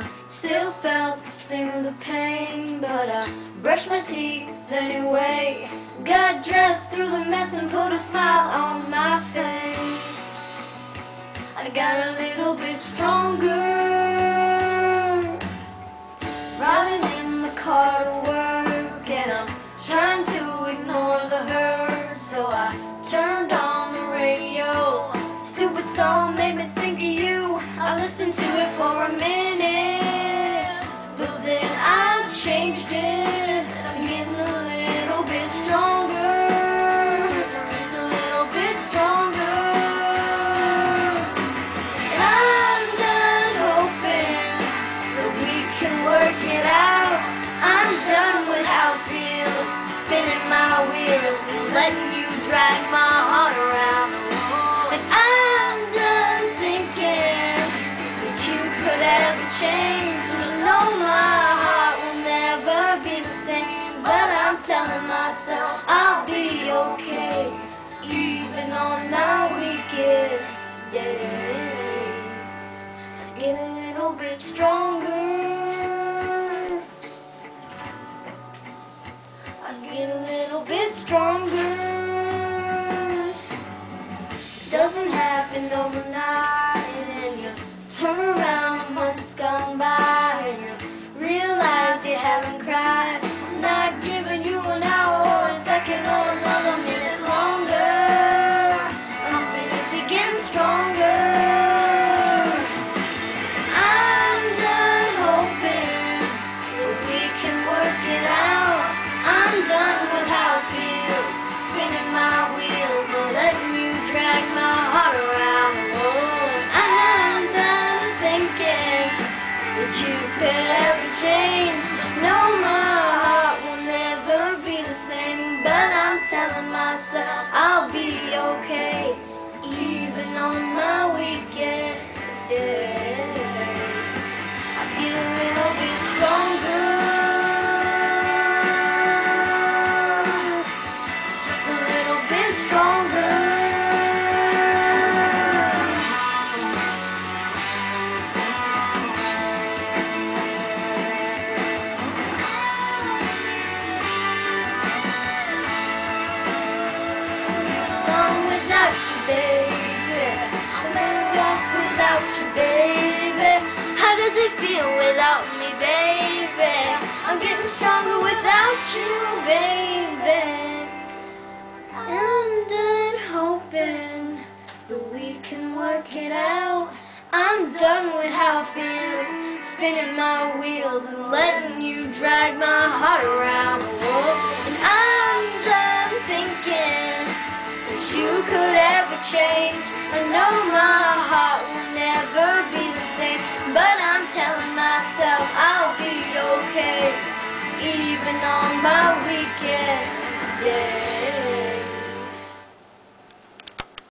I still felt the sting of the pain, but I brushed my teeth anyway. Got dressed through the mess and put a smile on my face. I got a little bit stronger, riding in the car to work, and I'm trying to ignore the hurt, so I turned on the radio. Stupid song made me think of you. I listened to it for a minute, but then I changed it. I'm getting a little bit stronger, just a little bit stronger. And I'm done hoping that we can work it out. I'm done with how it feels, spinning my wheels and letting you drag my heart around the wall. And I'm done thinking that you could ever change, but no, my heart will never be the same. But I'm telling myself I'll be okay, even on my weakest days. I get a little bit stronger, I get a little bit stronger. Doesn't happen overnight, and you turn around months gone by, and you realize you haven't cried. I'm not giving you an hour or a second or another minute longer. I'm busy getting stronger. I'm done hoping that we can work it out. I'm done with how it feels, spinning my wheels and letting you drag my heart around the world. I'm done thinking that you could ever change. No, my heart will never be the same, but I'm telling myself I'll be okay, even on my weakest days. I get a little bit stronger, just a little bit stronger. Baby, I'll never walk without you, baby. How does it feel without me, baby? I'm getting stronger without you, baby. I'm done hoping that we can work it out. I'm done with how it feels, spinning my wheels and letting you drag my heart around the world. And I'm done thinking that you could ever change. I know my heart will never be the same, but I'm telling myself I'll be okay, even on my weekend.